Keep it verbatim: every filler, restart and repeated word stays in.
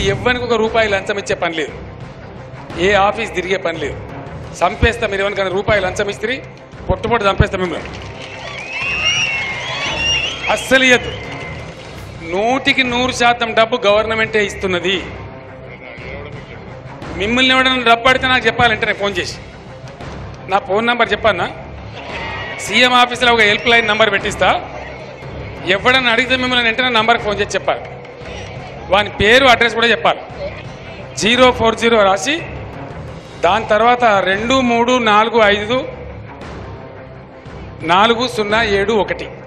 ఎవ్వరికి ఒక రూపాయి లంచం ఇచ్చే పని లేదు, ఏ ఆఫీస్ తిరిగే పని లేదు. చంపేస్తా మీరు ఎవరికైనా రూపాయి లంచం ఇస్తే పొట్టు పొట్టు చంపేస్తా మిమ్మల్ని. అస్సలు ఇయ్యద్దు. నూటికి నూరు శాతం డబ్బు గవర్నమెంటే ఇస్తున్నది. మిమ్మల్ని ఎవడన్నా డబ్బు అడితే నాకు చెప్పాలంటే నేను ఫోన్ చేసి నా ఫోన్ నంబర్ చెప్పానా, సీఎం ఆఫీసులో ఒక హెల్ప్ లైన్ నంబర్ పెట్టిస్తా. ఎవడన్నా అడిగితే మిమ్మల్ని వెంటనే నంబర్కి ఫోన్ చేసి చెప్పాలి, వాని పేరు అడ్రస్ కూడా చెప్పాలి. జీరో ఫోర్ జీరో రాసి దాని తర్వాత రెండు మూడు నాలుగు ఐదు నాలుగు సున్నా ఏడు ఒకటి